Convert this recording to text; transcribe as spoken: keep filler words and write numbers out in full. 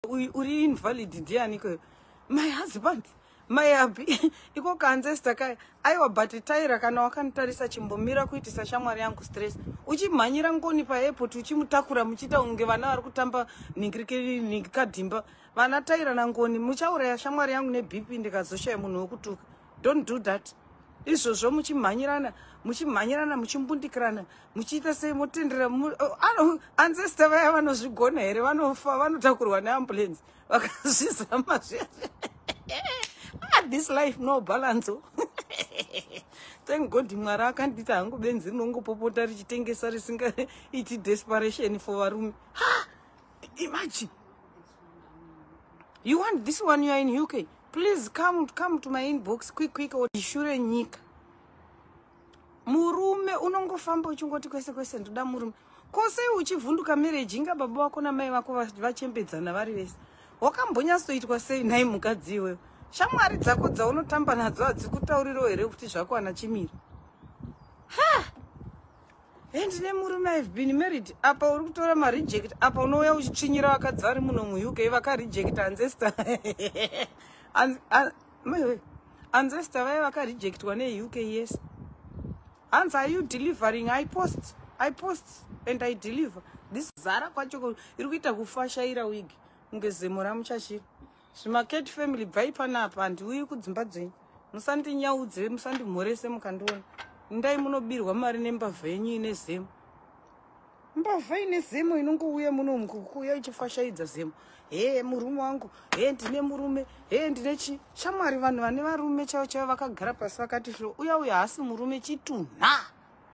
uri invalid ndiani ko? My husband, my happy. Iko ka ancestor kai. Aiwa but taira kana wakanitarisa chimbomira kuitisa shamwari yangu stress. Uchimhanyira ngoni pa airport uchimutakura muchita unge vana vari kutamba ningirikiri nikadhimba. Vana taira na ngoni muchauraya shamwari yangu ne B P ndikazoshaya munhu wokutuka. Don't do that. Izvozvo muchimhanyirana, muchimhanyirana, muchimbundikirana, muchiita sei motendera ancestor vaya vanozvigona here vanofa vanotakurwa neambulance vakazvizama zvese. Ah, this life no balance. Thank God Mwari akandita hangu benzi rinongopopota richitengesa risingaiti desperation for varume. Ha! Imagine. You want this one, you are in U K. Please come come to my inbox quick quick or shure nyika. Murume unongofamba uchingoti kwese kwese ndoda murume. Kose uchivhunduka marriage inga baba wako na mai vako vachembedzana vari vese. Wakambonyasoitwa sei nai mukadzi iwewe? Shamwari dzako dzaunotamba nadzo hadzikutauriro here kuti zvako hana chimira. Ha! Ndine murume I've been married. Apa uri kutora ma reject. Apa unouya uchichinyira vakadzi vari muno mu U K vaka reject ancestor. An an ancestor vaya vaka rejectwa ne U K, yes. Hans, are you delivering? I post. I post and I deliver. This zara kwacho iri kuita kufashaira wigi. Ngezemo ramuchashira. Swimarket family bvai panapa ndiuyi kudzimba dzenyu. Musandinyaudze, musandimhorese mukandiona. Ndai munobirwa mari nembavha yenyu ine zemo. Mbavha ine zemo inongouya muno mukukuya ichifashaidza zemo. He murume wangu, he ndine murume, he ndine chi. Shamwari vanhu vane varume chavo chavo vakagara pasi vakati hlo. Uya uya hasi murume chitunha.